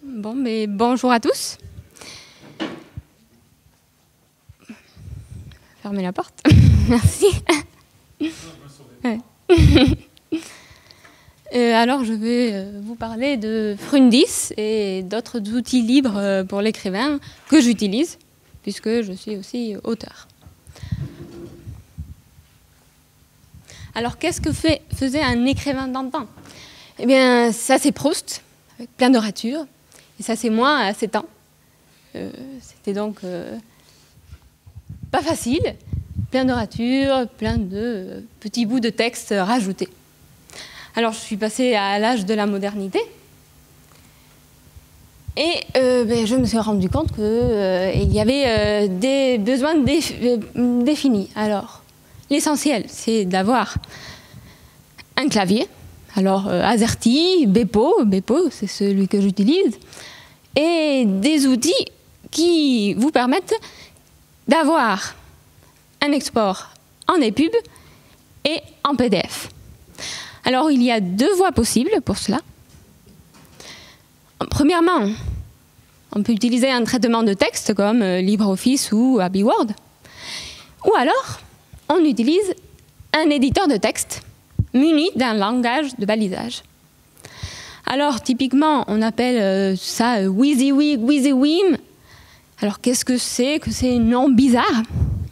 Bon, mais bonjour à tous. Fermez la porte. Merci. Ouais. Alors, je vais vous parler de Frundis et d'autres outils libres pour l'écrivain que j'utilise, puisque je suis aussi auteur. Alors, qu'est-ce que faisait un écrivain d'antan? Eh bien, ça, c'est Proust, avec plein de ratures. Et ça, c'est moi à 7 ans. C'était donc pas facile, plein de ratures, plein de petits bouts de texte rajoutés. Alors, je suis passée à l'âge de la modernité. Et je me suis rendu compte qu'il y avait des besoins définis. Alors, l'essentiel, c'est d'avoir un clavier. Alors, AZERTY, Bepo, c'est celui que j'utilise, et des outils qui vous permettent d'avoir un export en EPUB et en PDF. Alors, il y a 2 voies possibles pour cela. Premièrement, on peut utiliser un traitement de texte comme LibreOffice ou Abbey Word. Ou alors, on utilise un éditeur de texte muni d'un langage de balisage. Alors, typiquement, on appelle ça WYSIWYG, WYSIWYM. Alors, qu'est-ce que c'est que ces noms bizarres?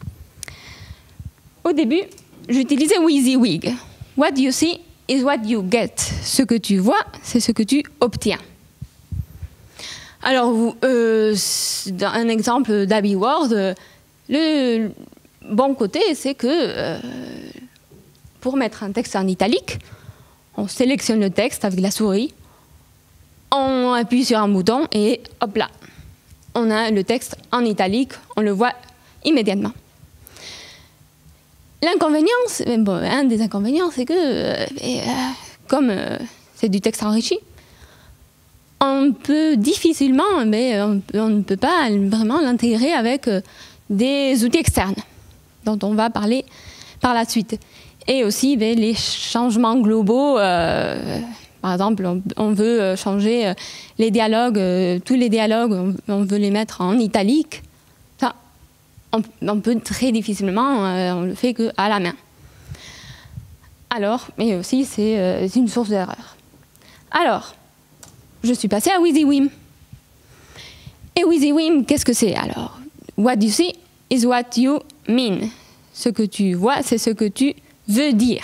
Au début, j'utilisais WYSIWYG. What you see is what you get. Ce que tu vois, c'est ce que tu obtiens. Alors, dans un exemple d'Abbey Word, le bon côté, c'est que pour mettre un texte en italique, on sélectionne le texte avec la souris, on appuie sur un bouton et hop là, on a le texte en italique, on le voit immédiatement. L'inconvénient, un des inconvénients, c'est que comme c'est du texte enrichi, on peut difficilement, mais on ne peut pas vraiment l'intégrer avec des outils externes, dont on va parler par la suite. Et aussi les changements globaux, par exemple, on veut changer les dialogues, tous les dialogues, on veut les mettre en italique. Ça, on peut très difficilement, on le fait qu'à la main. Alors, mais aussi c'est une source d'erreur. Alors, je suis passée à WYSIWYM. Et WYSIWYM, qu'est-ce que c'est alors? What you see is what you mean. Ce que tu vois, c'est ce que tu veut dire.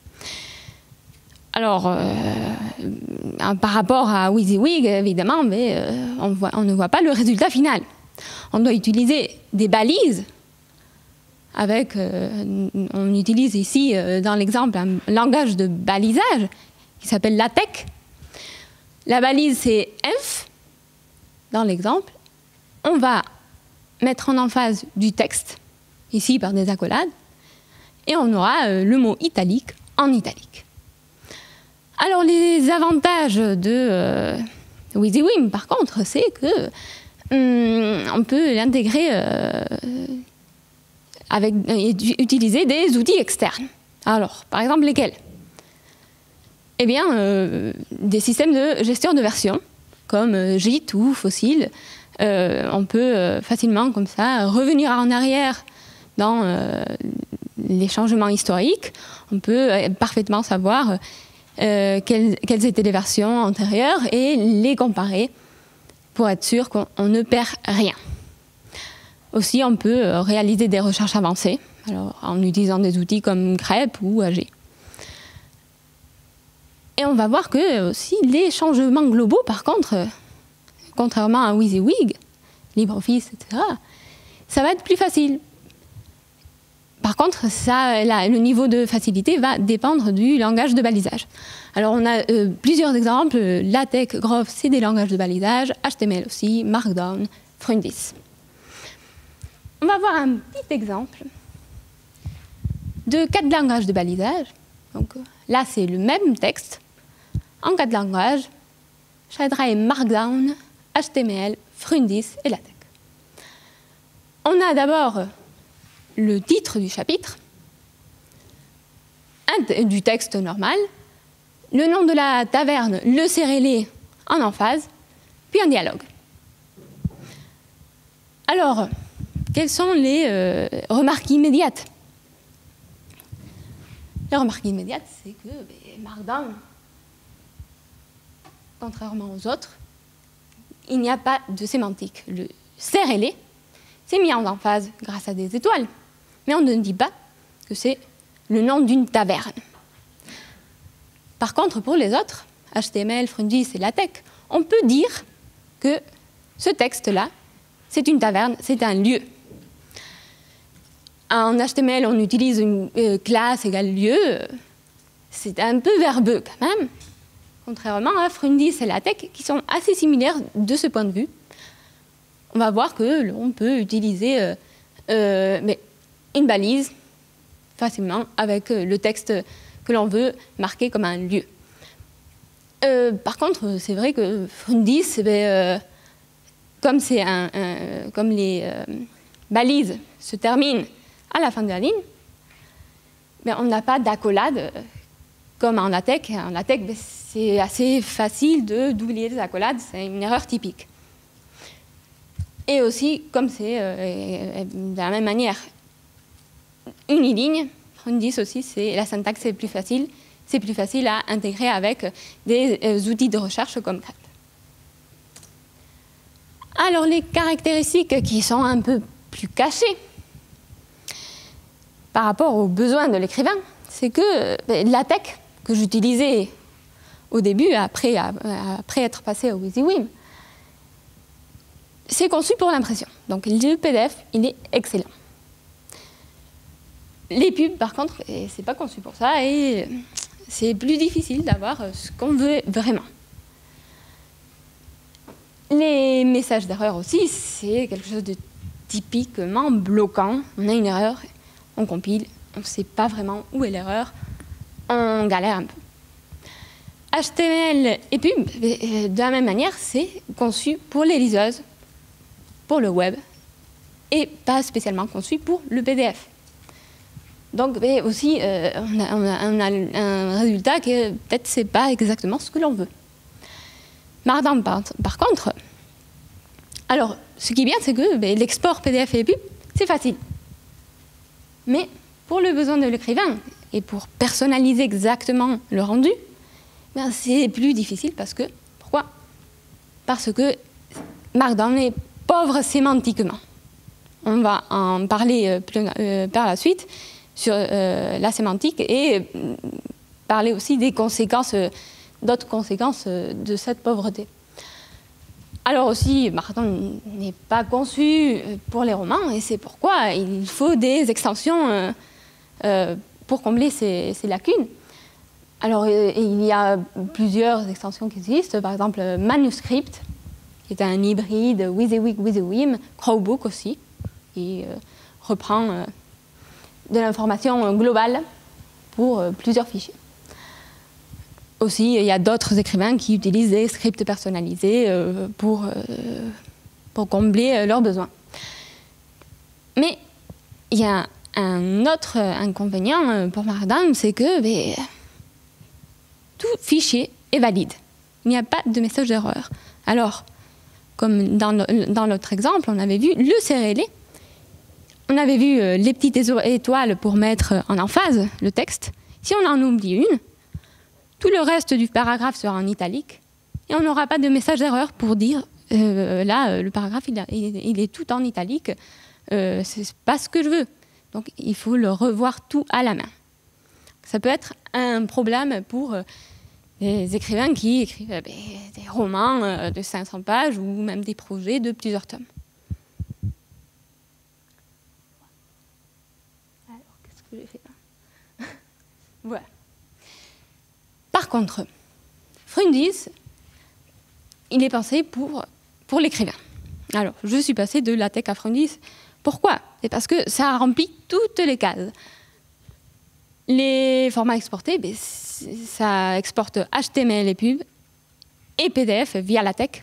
Alors, par rapport à WYSIWYG, évidemment, mais on ne voit pas le résultat final. On doit utiliser des balises avec, on utilise ici, dans l'exemple, un langage de balisage qui s'appelle LaTeX. La balise, c'est F, dans l'exemple. On va mettre en emphase du texte, ici par des accolades, et on aura le mot italique en italique. Alors, les avantages de WYSIWYM, par contre, c'est que on peut l'intégrer utiliser des outils externes. Alors, par exemple, lesquels? Eh bien, des systèmes de gestion de version, comme Git ou Fossil. On peut facilement, comme ça, revenir en arrière dans les changements historiques. On peut parfaitement savoir quelles étaient les versions antérieures et les comparer pour être sûr qu'on ne perd rien. Aussi, on peut réaliser des recherches avancées alors, en utilisant des outils comme grep ou AG. Et on va voir que aussi les changements globaux, par contre, contrairement à WYSIWYG, LibreOffice, etc., ça va être plus facile. Par contre, le niveau de facilité va dépendre du langage de balisage. Alors, on a plusieurs exemples. LaTeX, Grove, c'est des langages de balisage. HTML aussi, Markdown, Frundis. On va voir un petit exemple de 4 langages de balisage. Donc, là, c'est le même texte en 4 langages. Shadra et Markdown, HTML, Frundis et LaTeX. On a d'abord le titre du chapitre, du texte normal, le nom de la taverne, le Cérélé en emphase, puis un dialogue. Alors, quelles sont les remarques immédiates? Les remarques immédiates, c'est que Markdown, contrairement aux autres, il n'y a pas de sémantique. Le CRLE, c'est mis en emphase grâce à des étoiles, mais on ne dit pas que c'est le nom d'une taverne. Par contre, pour les autres, HTML, Frundis et LaTeX, on peut dire que ce texte-là, c'est une taverne, c'est un lieu. En HTML, on utilise une classe égale lieu. C'est un peu verbeux quand même, contrairement à Frundis et LaTeX, qui sont assez similaires de ce point de vue. On va voir que l'on peut utiliser une balise facilement avec le texte que l'on veut marquer comme un lieu. Par contre, c'est vrai que Frundis, comme les balises se terminent à la fin de la ligne, on n'a pas d'accolade comme en LaTeX. En LaTeX, c'est assez facile d'oublier les accolades, c'est une erreur typique. Et aussi, comme c'est de la même manière uniligne, Frundis aussi, la syntaxe est plus facile. C'est plus facile à intégrer avec des outils de recherche comme CREP. Alors, les caractéristiques qui sont un peu plus cachées par rapport aux besoins de l'écrivain, c'est que LaTeX, que j'utilisais au début, après être passé au WYSIWYG, c'est conçu pour l'impression. Donc, le PDF, il est excellent. Les pubs, par contre, c'est pas conçu pour ça et c'est plus difficile d'avoir ce qu'on veut vraiment. Les messages d'erreur aussi, c'est quelque chose de typiquement bloquant. On a une erreur, on compile, on ne sait pas vraiment où est l'erreur, on galère un peu. HTML et pub, de la même manière, c'est conçu pour les liseuses, pour le web, et pas spécialement conçu pour le PDF. Donc aussi, on a un résultat qui peut-être c'est pas exactement ce que l'on veut. Markdown, par contre, alors ce qui est bien, c'est que l'export PDF et pub, c'est facile. Mais pour le besoin de l'écrivain et pour personnaliser exactement le rendu, c'est plus difficile parce que pourquoi? Parce que Markdown est pauvre sémantiquement. On va en parler par la suite sur la sémantique et parler aussi des conséquences, d'autres conséquences de cette pauvreté. Alors aussi, Markdown n'est pas conçu pour les romans et c'est pourquoi il faut des extensions pour combler ces lacunes. Alors il y a plusieurs extensions qui existent, par exemple Manuscript, qui est un hybride WYSIWYG, WYSIWYM, Crowbook aussi, qui reprend de l'information globale pour plusieurs fichiers. Aussi, il y a d'autres écrivains qui utilisent des scripts personnalisés pour combler leurs besoins. Mais il y a un autre inconvénient pour Markdown, c'est que tout fichier est valide. Il n'y a pas de message d'erreur. Alors, comme dans notre exemple, on avait vu le CRLE, on avait vu les petites étoiles pour mettre en emphase le texte. Si on en oublie une, tout le reste du paragraphe sera en italique et on n'aura pas de message d'erreur pour dire là, le paragraphe, il est tout en italique, c'est pas ce que je veux. Donc, il faut le revoir tout à la main. Ça peut être un problème pour les écrivains qui écrivent des romans de 500 pages ou même des projets de plusieurs tomes. Alors, qu'est-ce que j'ai fait là? Voilà. Par contre, Frundis, il est pensé pour l'écrivain. Alors, je suis passée de LaTeX à Frundis. Pourquoi? C'est parce que ça remplit toutes les cases. Les formats exportés, ça exporte HTML et pub et PDF via LaTeX.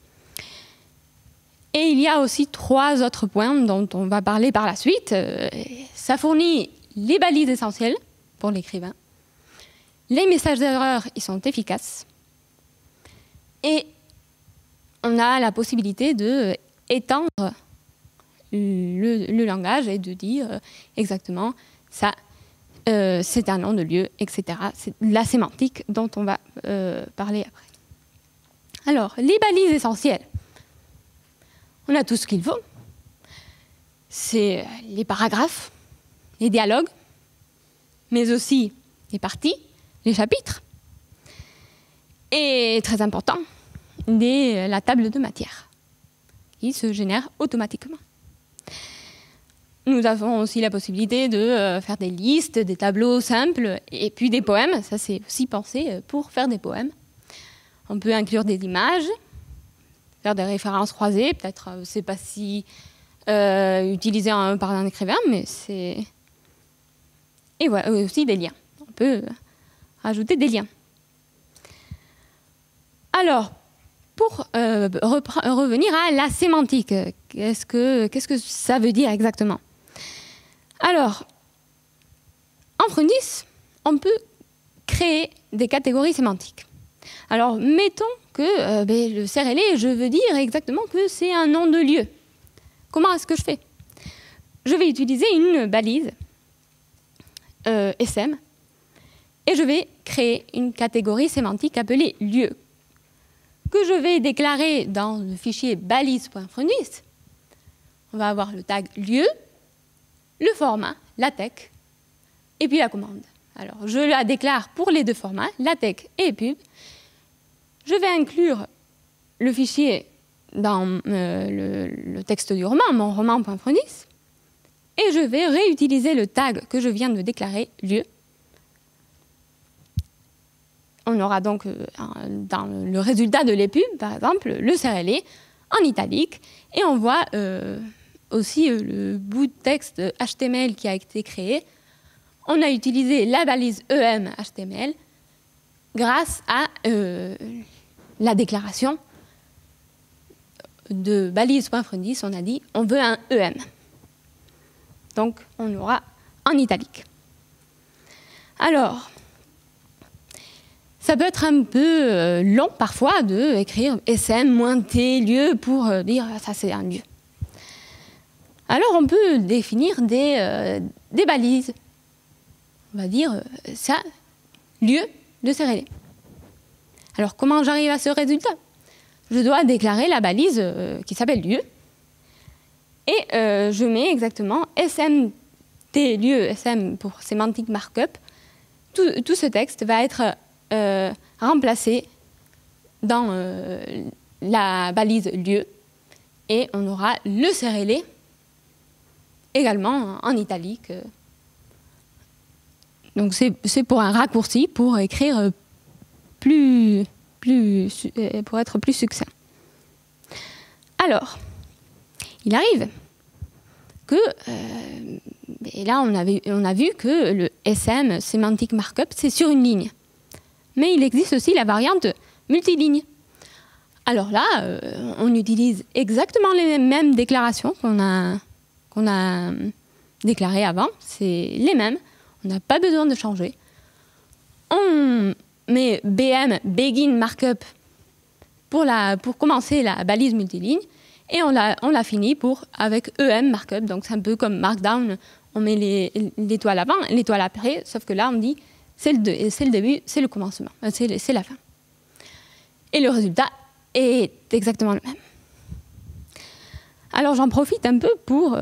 Et il y a aussi 3 autres points dont on va parler par la suite. Ça fournit les balises essentielles pour l'écrivain. Les messages d'erreur, ils sont efficaces. Et on a la possibilité d'étendre le langage et de dire exactement ça, c'est un nom de lieu, etc. C'est la sémantique dont on va parler après. Alors, les balises essentielles. On a tout ce qu'il faut. C'est les paragraphes, les dialogues, mais aussi les parties, les chapitres. Et très important, la table de matière, qui se génère automatiquement. Nous avons aussi la possibilité de faire des listes, des tableaux simples, et puis des poèmes. Ça, c'est aussi pensé pour faire des poèmes. On peut inclure des images, faire des références croisées. Peut-être, c'est pas si utilisé par un écrivain, mais c'est... Et voilà, aussi des liens. On peut rajouter des liens. Alors, pour revenir à la sémantique, qu'est-ce que ça veut dire exactement? Alors, en Frundis, on peut créer des catégories sémantiques. Alors, mettons que le CRLE, je veux dire exactement que c'est un nom de lieu. Comment est-ce que je fais? Je vais utiliser une balise SM et je vais créer une catégorie sémantique appelée lieu, que je vais déclarer dans le fichier balise.frundis. On va avoir le tag lieu, le format, LaTeX, et puis la commande. Alors, je la déclare pour les deux formats, LaTeX et pub. Je vais inclure le fichier dans le texte du roman, mon roman.frundis, et je vais réutiliser le tag que je viens de déclarer, lieu. On aura donc dans le résultat de l'épub, par exemple, le CRLE en italique, et on voit aussi le bout de texte HTML qui a été créé. On a utilisé la balise EM HTML grâce à la déclaration de balise.frundis. On a dit on veut un EM. Donc on aura en italique. Alors, ça peut être un peu long parfois d'écrire SM-T lieu pour dire ça c'est un lieu. Alors on peut définir des balises. On va dire ça, lieu de CRLE. Alors comment j'arrive à ce résultat? Je dois déclarer la balise qui s'appelle lieu. Et je mets exactement SMT lieu, SM pour Semantic Markup. Tout ce texte va être remplacé dans la balise lieu. Et on aura le CRLE également en italique. Donc c'est pour un raccourci, pour écrire pour être plus succinct. Alors, il arrive que, et là on a vu que le SM, Semantic Markup, c'est sur une ligne. Mais il existe aussi la variante multiligne. Alors là, on utilise exactement les mêmes déclarations qu'on a déclarées avant, c'est les mêmes, on n'a pas besoin de changer. On met BM, Begin Markup, pour commencer la balise multiligne, et on l'a fini avec EM Markup, donc c'est un peu comme Markdown, on met l'étoile avant, l'étoile après, sauf que là on dit c'est le début, c'est le commencement, c'est la fin. Et le résultat est exactement le même. Alors j'en profite un peu pour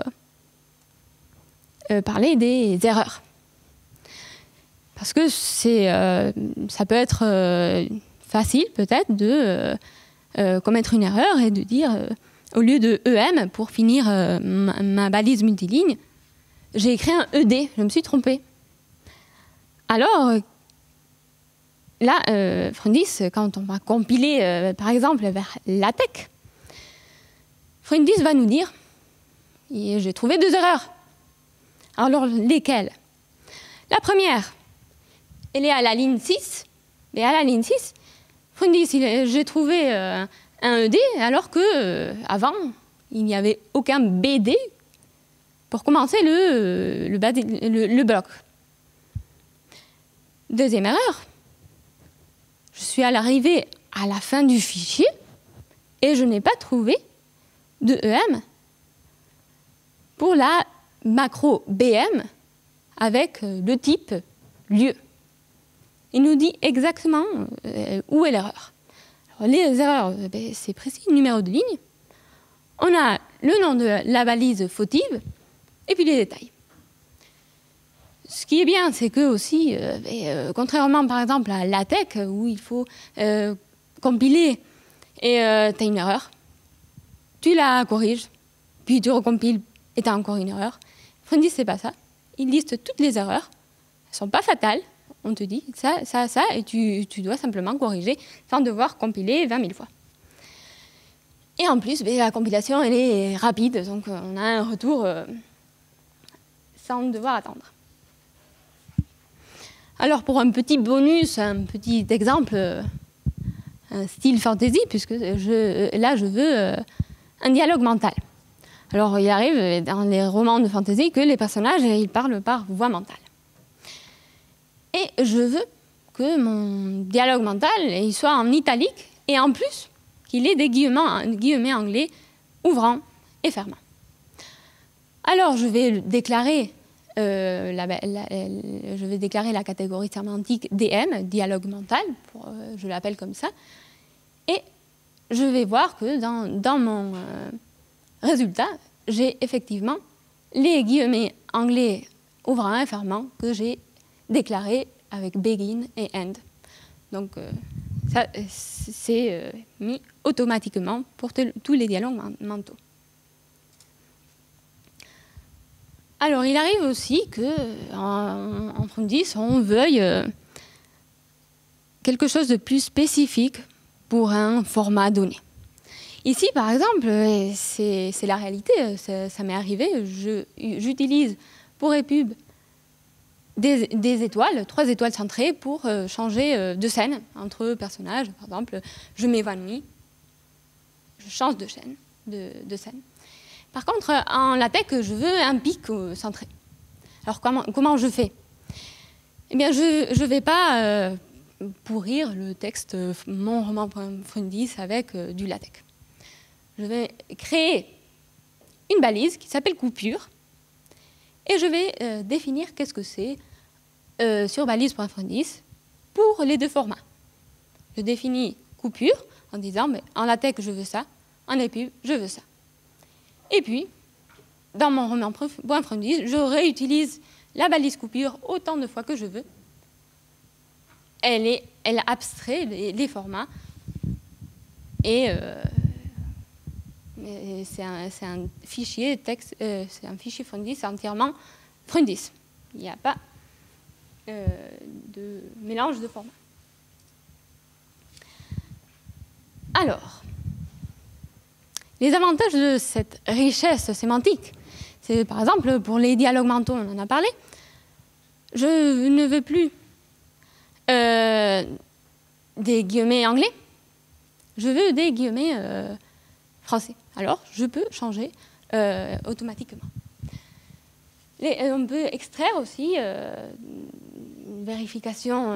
parler des erreurs. Parce que ça peut être facile peut-être de commettre une erreur et de dire, au lieu de EM, pour finir ma balise multiligne, j'ai écrit un ED, je me suis trompée. Alors, là, Frundis, quand on va compiler, par exemple, vers LaTeX, Frundis va nous dire, j'ai trouvé 2 erreurs. Alors, lesquelles? La première, elle est à la ligne 6, mais à la ligne 6, Frundis, j'ai trouvé un ED, alors que avant, il n'y avait aucun BD pour commencer le bloc. Deuxième erreur, je suis à l'arrivée à la fin du fichier Et je n'ai pas trouvé de EM pour la macro BM avec le type lieu. Il nous dit exactement où est l'erreur. Les erreurs, c'est précis, numéro de ligne. On a le nom de la balise fautive et puis les détails. Ce qui est bien, c'est que aussi, contrairement par exemple à LaTeX, où il faut compiler et tu as une erreur, tu la corriges, puis tu recompiles et tu as encore une erreur. Frundis, c'est pas ça. Il liste toutes les erreurs. Elles ne sont pas fatales. On te dit ça, ça, ça, et tu dois simplement corriger sans devoir compiler 20 000 fois. Et en plus, la compilation, elle est rapide, donc on a un retour sans devoir attendre. Alors, pour un petit bonus, un petit exemple, un style fantasy, puisque là, je veux un dialogue mental. Alors, il arrive dans les romans de fantasy que les personnages, ils parlent par voix mentale. Et je veux que mon dialogue mental il soit en italique et en plus qu'il ait des guillemets anglais ouvrants et fermants. Alors je vais déclarer, la catégorie sémantique DM, dialogue mental, je l'appelle comme ça, et je vais voir que dans mon résultat, j'ai effectivement les guillemets anglais ouvrants et fermants que j'ai déclaré avec begin et end. Donc, ça, c'est mis automatiquement pour tous les dialogues mentaux. Alors, il arrive aussi qu'en Frundis, on veuille quelque chose de plus spécifique pour un format donné. Ici, par exemple, c'est la réalité, ça m'est arrivé, j'utilise pour EPUB des étoiles, 3 étoiles centrées pour changer de scène entre personnages. Par exemple, je m'évanouis, je change de scène. Par contre, en LaTeX, je veux un pic centré. Alors, comment je fais? Eh bien, je ne vais pas pourrir le texte mon roman.frundis avec du LaTeX. Je vais créer une balise qui s'appelle coupure et je vais définir qu'est-ce que c'est sur balise.frundis pour les deux formats. Je définis coupure en disant mais en LaTeX je veux ça, en EPUB je veux ça. Et puis, dans mon roman.frundis, je réutilise la balise coupure autant de fois que je veux. Elle abstrait les formats et c'est un fichier texte, c'est un fichier Frundis entièrement Frundis. Il n'y a pas de mélange de formats. Alors, les avantages de cette richesse sémantique, c'est par exemple pour les dialogues mentaux, on en a parlé, je ne veux plus des guillemets anglais, je veux des guillemets français. Alors, je peux changer automatiquement. On peut extraire aussi une vérification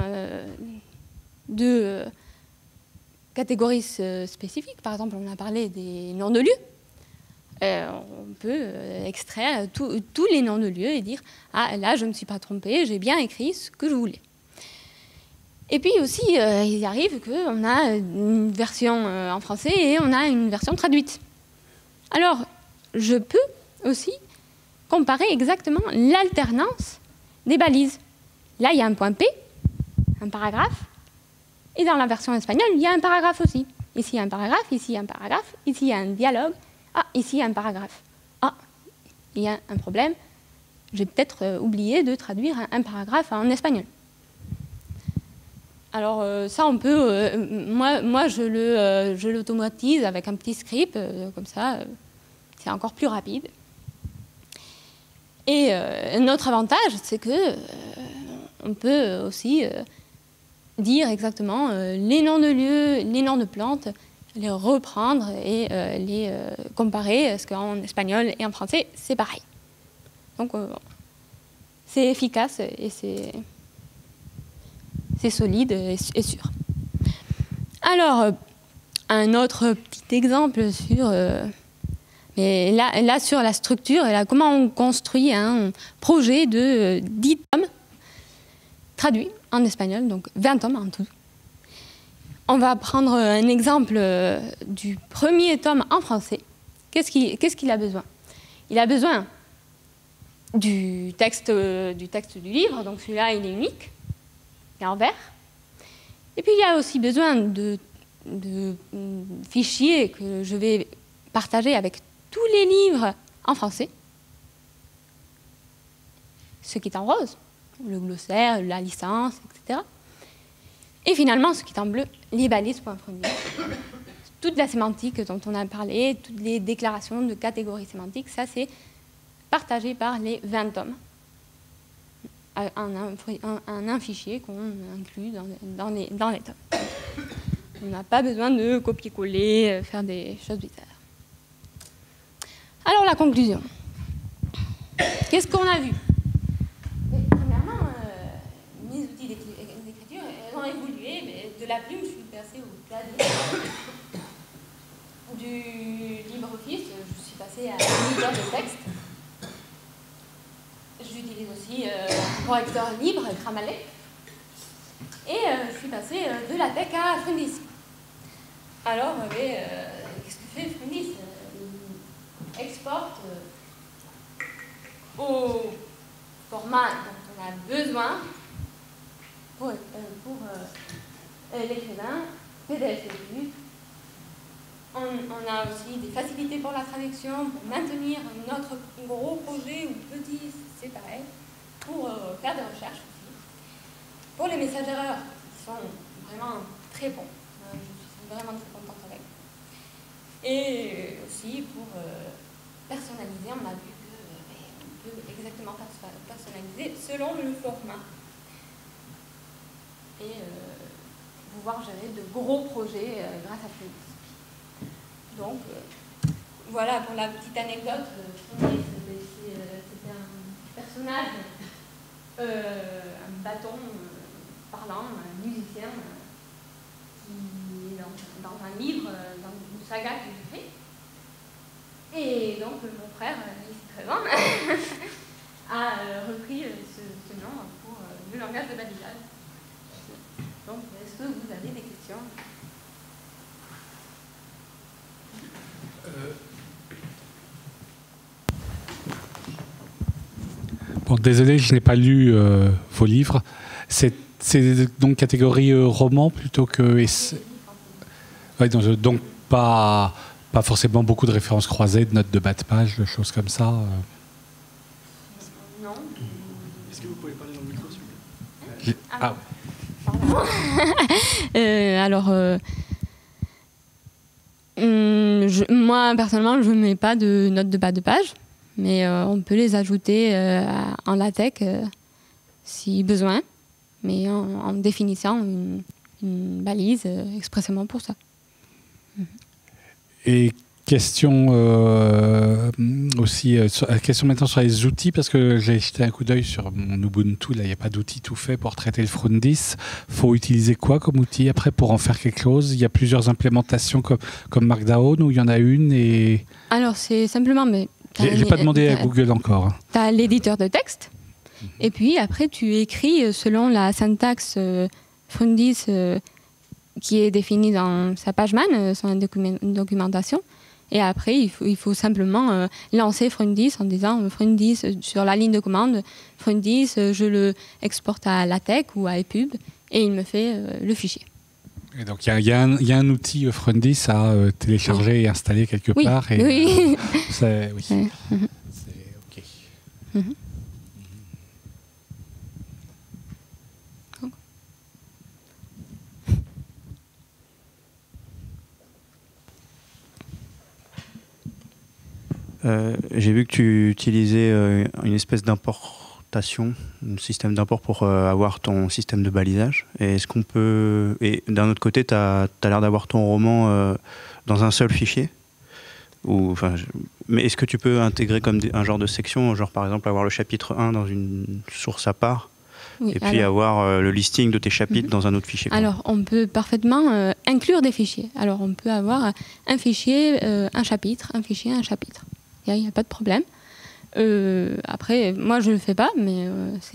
de catégories spécifiques. Par exemple, on a parlé des noms de lieux. On peut extraire tous les noms de lieux et dire « Ah, là, je ne me suis pas trompée, j'ai bien écrit ce que je voulais ». Et puis aussi, il arrive qu'on a une version en français et on a une version traduite. Alors, je peux aussi comparer exactement l'alternance des balises. Là, il y a un point P, un paragraphe, et dans la version espagnole, il y a un paragraphe aussi. Ici, il y a un paragraphe, ici, il y a un paragraphe, ici, il y a un dialogue. Ah, ici, il y a un paragraphe. Ah, il y a un problème. J'ai peut-être oublié de traduire un paragraphe en espagnol. Alors, ça, on peut... moi, je l'automatise avec un petit script, comme ça, c'est encore plus rapide. Et un autre avantage, c'est que on peut aussi dire exactement les noms de lieux, les noms de plantes, les reprendre et les comparer, parce qu'en espagnol et en français, c'est pareil. Donc, c'est efficace et c'est solide et sûr. Alors, un autre petit exemple sur, mais là, sur la structure, et là, comment on construit un projet de 10 tomes traduits en espagnol, donc 20 tomes en tout. On va prendre un exemple du premier tome en français. Qu'est-ce qu'il a besoin? Il a besoin du texte du livre, donc celui-là, il est unique, il est en vert. Et puis, il y a aussi besoin de fichiers que je vais partager avec tous les livres en français. Ce qui est en rose, le glossaire, la licence, etc. Et finalement, ce qui est en bleu, les balises pour un premier. Toute la sémantique dont on a parlé, toutes les déclarations de catégories sémantiques, ça c'est partagé par les 20 tomes en un fichier qu'on inclut dans les tomes. On n'a pas besoin de copier-coller, faire des choses bizarres. Alors la conclusion. Qu'est-ce qu'on a vu? Premièrement, mes outils d'écriture ont évolué, mais de la plume, je suis passée au clavier. Du LibreOffice, je suis passée à l'éditeur de texte. J'utilise aussi un correcteur libre, Grammarly. Et je suis passée de LaTeX à Frundis. Alors, qu'est-ce que fait Frundis? Il exporte au format dont on a besoin pour l'écrivain, PDF. On a aussi des facilités pour la traduction, pour maintenir notre gros projet ou petit, c'est pareil, pour faire des recherches aussi. Pour les messages d'erreur, qui sont vraiment très bons, je suis vraiment très contente avec. Et aussi pour personnaliser, on a vu qu'on peut exactement personnaliser selon le format. Et pouvoir gérer de gros projets grâce à Frundis. Donc, voilà pour la petite anecdote. C'était un personnage, un bâton parlant, un musicien, qui est dans un livre, dans une saga que j'ai fait. Et donc, mon frère, ici présent, a repris ce nom pour le langage de balisage. Donc, est-ce que vous avez des questions ? Bon, désolé, je n'ai pas lu vos livres. C'est donc catégorie roman plutôt que... Ouais, donc pas forcément beaucoup de références croisées, de notes de bas de page, de choses comme ça. Non. Est-ce que vous pouvez parler dans le micro, s'il vous plaît? Ah. Alors, moi, personnellement, je ne mets pas de notes de bas de page, mais on peut les ajouter en LaTeX si besoin, mais en définissant une balise expressément pour ça. Et question aussi, question maintenant sur les outils, parce que j'ai jeté un coup d'œil sur mon Ubuntu, là il n'y a pas d'outil tout fait pour traiter le Frundis. Il faut utiliser quoi comme outil après pour en faire quelque chose? Il y a plusieurs implémentations comme Markdown, ou il y en a une et... Alors c'est simplement... J'ai pas demandé à Google encore. Tu as l'éditeur de texte, et puis après tu écris selon la syntaxe Frundis qui est définie dans sa pageman, son documentation. Et après, il faut simplement lancer Frundis en disant Frundis sur la ligne de commande, Frundis, je le exporte à LaTeX ou à EPUB, et il me fait le fichier. Et donc il y a un outil Frundis à télécharger et installer quelque part. Et, oui. C'est OK. J'ai vu que tu utilisais une espèce d'importation, un système d'import pour avoir ton système de balisage. Et est-ce qu'on peut... Et d'un autre côté, tu as l'air d'avoir ton roman dans un seul fichier. Mais est-ce que tu peux intégrer comme un genre de section, genre par exemple avoir le chapitre 1 dans une source à part Oui, et puis avoir le listing de tes chapitres dans un autre fichier. Alors, on peut parfaitement inclure des fichiers. Alors, on peut avoir un fichier, un chapitre, un fichier, un chapitre. Il n'y a pas de problème. Après, moi, je ne le fais pas, mais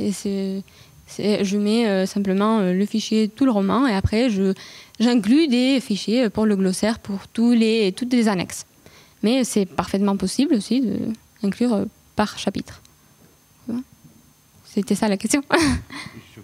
je mets simplement le fichier, tout le roman, et après, j'inclus des fichiers pour le glossaire, pour toutes les annexes. Mais c'est parfaitement possible aussi d'inclure par chapitre. C'était ça la question. Je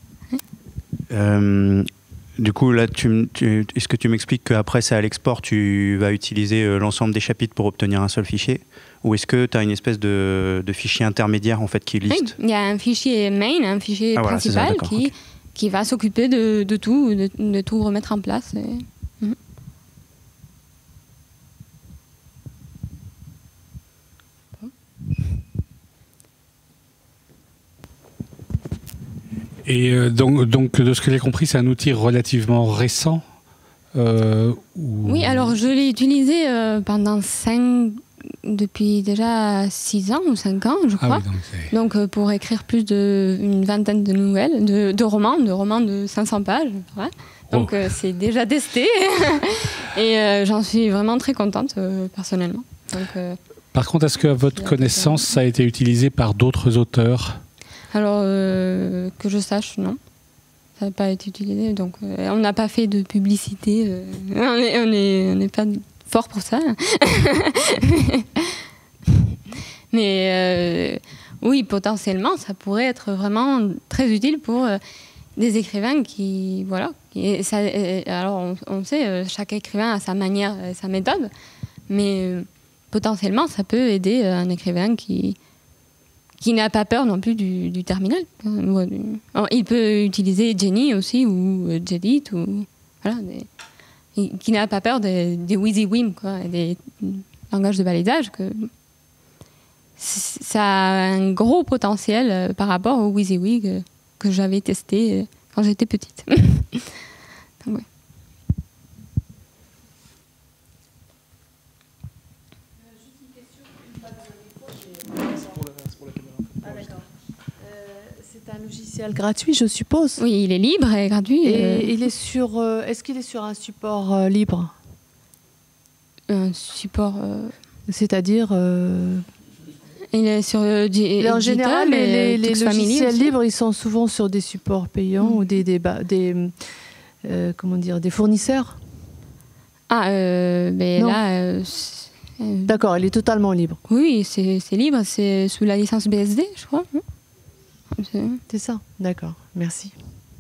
crois. Du coup, là, est-ce que tu m'expliques qu'après ça, à l'export, tu vas utiliser l'ensemble des chapitres pour obtenir un seul fichier? Ou est-ce que tu as une espèce de fichier intermédiaire en fait, qui liste? Oui, il y a un fichier main, un fichier principal qui va s'occuper de tout, de tout remettre en place. Et donc, de ce que j'ai compris, c'est un outil relativement récent. Oui, alors je l'ai utilisé depuis déjà 6 ans ou 5 ans, je crois. Ah oui, donc pour écrire plus d'une vingtaine de nouvelles, de romans de 500 pages. Ouais. Donc c'est déjà testé. Et j'en suis vraiment très contente, personnellement. Donc, par contre, est-ce qu'à votre connaissance, ça a été utilisé par d'autres auteurs? Alors, que je sache, non. Ça n'a pas été utilisé. Donc, on n'a pas fait de publicité. On n'est pas fort pour ça. Mais oui, potentiellement, ça pourrait être vraiment très utile pour des écrivains qui... Voilà. Alors, on sait, chaque écrivain a sa manière, sa méthode. Mais potentiellement, ça peut aider un écrivain qui n'a pas peur non plus du terminal. Il peut utiliser Jenny aussi, ou Jedit, ou voilà, qui n'a pas peur des WYSIWYM, quoi, des langages de balisage. Ça a un gros potentiel par rapport au WYSIWYG que j'avais testé quand j'étais petite. Donc, ouais. C'est un logiciel gratuit, je suppose. Oui, il est libre et gratuit. Et il est sur. Est-ce qu'il est sur un support libre? Un support. C'est-à-dire. Il est sur. En général, les logiciels aussi. libres, ils sont souvent sur des supports payants ou des fournisseurs. Mais non. là. D'accord, il est totalement libre. Oui, c'est libre, c'est sous la licence BSD, je crois. C'est ça, d'accord, merci.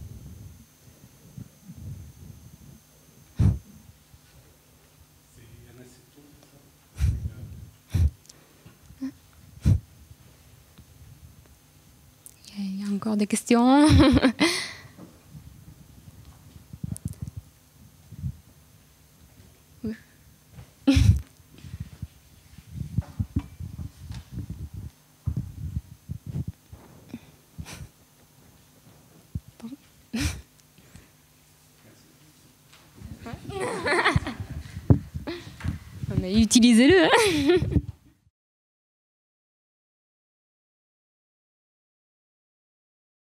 Il y a encore des questions. Mais utilisez-le.